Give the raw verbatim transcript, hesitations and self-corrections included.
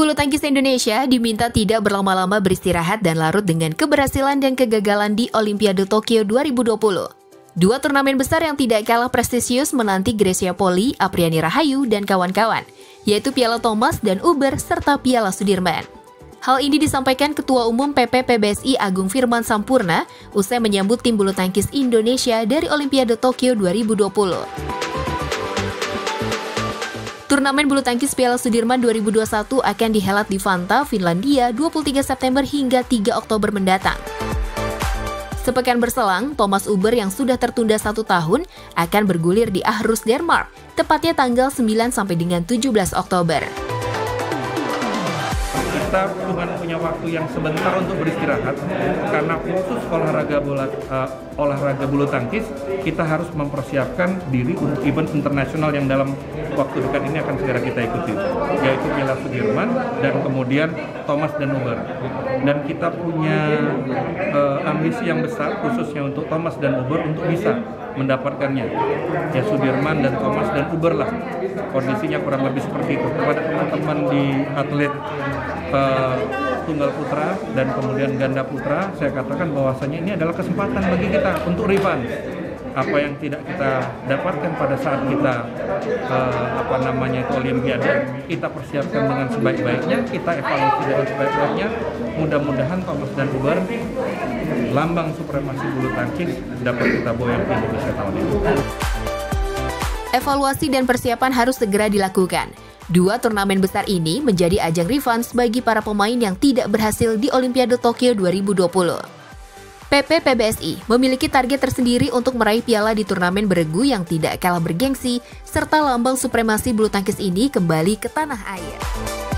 bulu tangkis Indonesia diminta tidak berlama-lama beristirahat dan larut dengan keberhasilan dan kegagalan di Olimpiade Tokyo dua ribu dua puluh. Dua turnamen besar yang tidak kalah prestisius menanti Grecia Poli, Apriani Rahayu, dan kawan-kawan, yaitu Piala Thomas dan Uber serta Piala Sudirman. Hal ini disampaikan Ketua Umum P P P B S I Agung Firman Sampurna usai menyambut tim bulu tangkis Indonesia dari Olimpiade Tokyo dua ribu dua puluh. Turnamen bulu tangkis Piala Sudirman dua ribu dua puluh satu akan dihelat di Vantaa, Finlandia dua puluh tiga September hingga tiga Oktober mendatang. Sepekan berselang, Thomas Uber yang sudah tertunda satu tahun akan bergulir di Aarhus, Denmark, tepatnya tanggal sembilan sampai dengan tujuh belas Oktober. Kita cuma punya waktu yang sebentar untuk beristirahat karena khusus olahraga bola uh, olahraga bulu tangkis kita harus mempersiapkan diri untuk event internasional yang dalam waktu dekat ini akan segera kita ikuti, yaitu Piala Sudirman dan kemudian Thomas dan Uber. Dan kita punya uh, ambisi yang besar khususnya untuk Thomas dan Uber untuk bisa mendapatkannya. Ya Sudirman dan Thomas dan Uber lah. Kondisinya kurang lebih seperti itu. Kepada teman-teman di atlet uh, tunggal putra dan kemudian ganda putra, saya katakan bahwasanya ini adalah kesempatan bagi kita untuk revenge. Apa yang tidak kita dapatkan pada saat kita uh, apa namanya itu Olimpiade, kita persiapkan dengan sebaik-baiknya, kita evaluasi dengan sebaik-baiknya. Mudah-mudahan Thomas dan Uber, lambang supremasi bulu tangkis, dapat kita bawa ke Indonesia tahun ini. Evaluasi dan persiapan harus segera dilakukan. Dua turnamen besar ini menjadi ajang revenge bagi para pemain yang tidak berhasil di Olimpiade Tokyo dua ribu dua puluh. P P P B S I memiliki target tersendiri untuk meraih piala di turnamen beregu yang tidak kalah bergengsi, serta lambang supremasi bulu tangkis ini kembali ke tanah air.